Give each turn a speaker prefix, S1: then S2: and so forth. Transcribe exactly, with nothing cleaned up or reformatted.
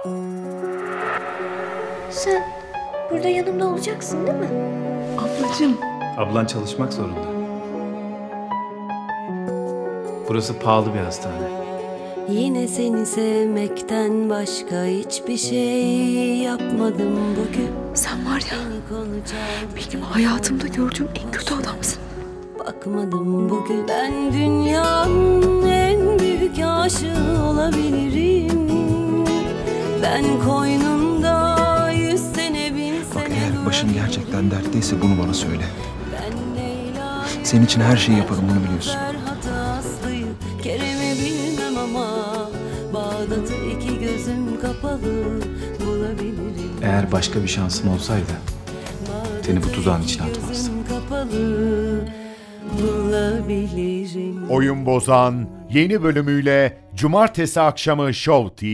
S1: Sen burada yanımda olacaksın değil mi?
S2: Ablacığım.
S3: Ablan çalışmak zorunda. Burası pahalı bir hastane.
S4: Yine seni sevmekten başka hiçbir şey yapmadım bugün.
S2: Sen var ya, benim hayatımda gördüğüm en kötü adamsın.
S4: Bakmadım bugün. Ben dünyanın en büyük aşığı olabilirim. Ben koynunda yüz sene bin
S5: Bak
S4: sene
S5: eğer başın gerçekten dertteyse bunu bana söyle.
S4: Ben Leyla,
S5: Senin için her şeyi yaparım, bunu biliyorsun.
S4: Hataslıyım, Kerem'i bilmem ama Bağdat'ı iki gözüm kapalı bulabilirim.
S3: Eğer başka bir şansın olsaydı seni bu tuzağın içine
S4: İki
S3: atmazdım.
S4: gözüm kapalı bulabilirim.
S6: Oyun Bozan yeni bölümüyle Cumartesi akşamı Show T V